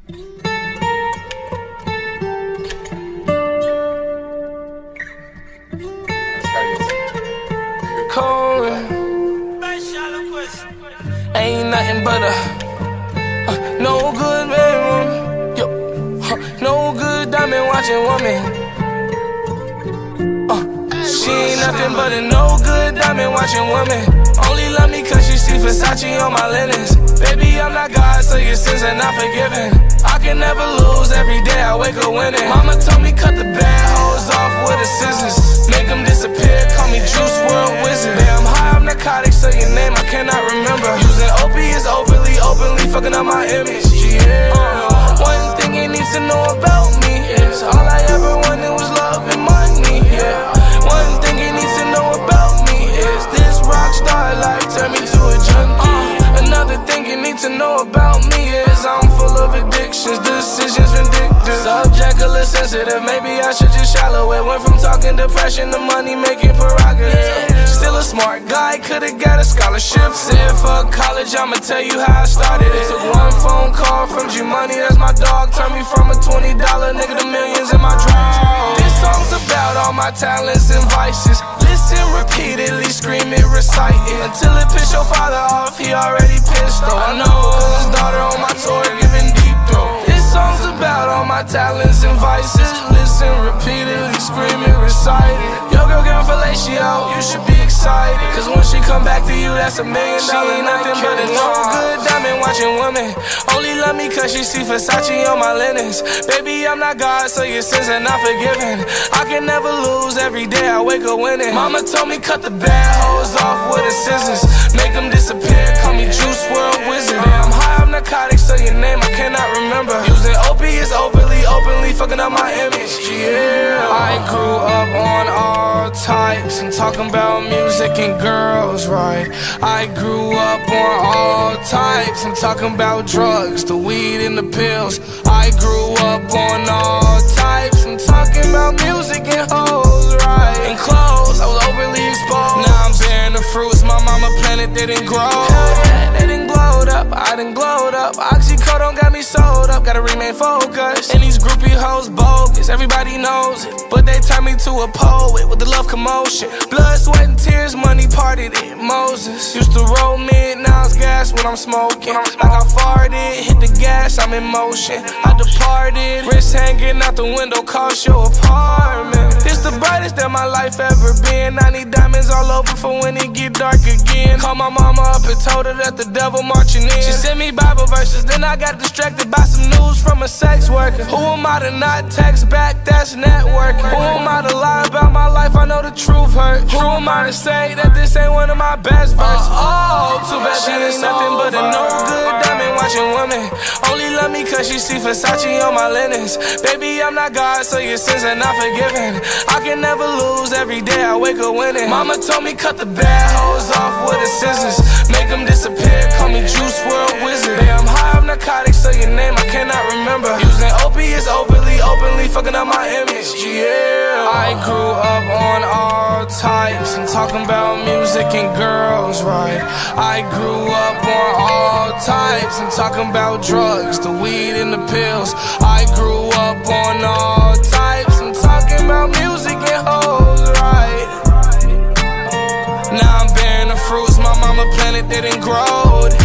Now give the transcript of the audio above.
Ain't nothing but a no good man, no good diamond watching woman. She ain't nothing but a no good diamond watching woman. Only love me cause she see Versace on my linens. Baby, I'm not God, so your sins are not forgiven. I can never lose, every day I wake up winning. Mama told me cut the bad hoes off with the scissors. Make them disappear, call me Juice WRLD Wizard. Yeah, I'm high on narcotics, so your name I cannot remember. Using opiates openly, fucking up my image. Yeah. One thing you need to know about me is all I ever wanted was love and money. Yeah. One thing you need to know about me is this rock star life turned me to a junkie. Another thing you need to know about me is I'm full of addictions, decisions vindictive. Subjectively sensitive, maybe I should just shallow it. Went from talking depression to money making prerogative. Still a smart guy, could've got a scholarship. Said fuck college, I'ma tell you how I started it. Took one phone call from G-Money, that's my dog. Turned me from a $20 nigga to millions in my draw. This song's about all my talents and vices. Listen repeatedly, scream it, recite it until it piss your father off, he already pissed though. I know, cause his daughter on my tour giving deep throat. This song's about all my talents and vices. Listen repeatedly, scream it, recite it. Yo girl getting fellatio, you should be excited, cause when she come back to you, that's $1 million. She ain't nothing but a no good diamond watching woman. Only love me cause she see Versace on my linens. Baby, I'm not God, so your sins are not forgiven. I can never lose, every day I wake up winning. Mama told me cut the bad hoes off with the scissors. Make them disappear, call me Juice WRLD Wizard. Yeah, I'm high on narcotics, so your name I cannot remember. Using opiates openly, fucking up my image. Yeah, I grew up on all types and talking about music and girls, right? I grew up on all types and talking about drugs, the weed and the pills. I grew up on all types and talking about music and hoes, right? And clothes, I was overly exposed. Now I'm bearing the fruits my mama planted, they didn't grow. Yeah, they didn't glowed up, I done glowed up. Oxycodone got me sold up, gotta remain focused. And these groupie hoes bogus, everybody knows it, but they turn me to a poet with the love commotion. Blood, sweat and tears, money parted it, Moses. Used to roll mid, now it's gas when I'm smoking. Like I farted, hit the gas, I'm in motion. I departed, wrist hanging out the window, cost your apartment. It's the brightest that my life ever been. I need diamonds all over for when it get dark again. Called my mama up and told her that the devil marching in. She sent me Bible verses, then I got distracted by some news from a sex worker. Who am I to not text back? That's networking. Who am I to lie about my life? I know the truth hurt. Who am I to say that this ain't one of my best verses? Too bad she ain't nothing but a no good diamond watching woman. Only love me cause she see Versace on my linens. Baby, I'm not God, so your sins are not forgiven. I can never lose, every day I wake up winning. Mama told me cut the bad hoes off with the scissors. Make them disappear, call me Juice WRLD Wizard. Yeah, I'm high on narcotics, so your name I cannot remember. Using opiates openly, fucking up my image. Yeah, I grew up on all types and talking about music and girls, right? I grew up on all types and talking about drugs, the weed and the pills. I grew up on all types and talking about music and hoes, right? Now I'm bearing the fruits my mama planted, they didn't grow.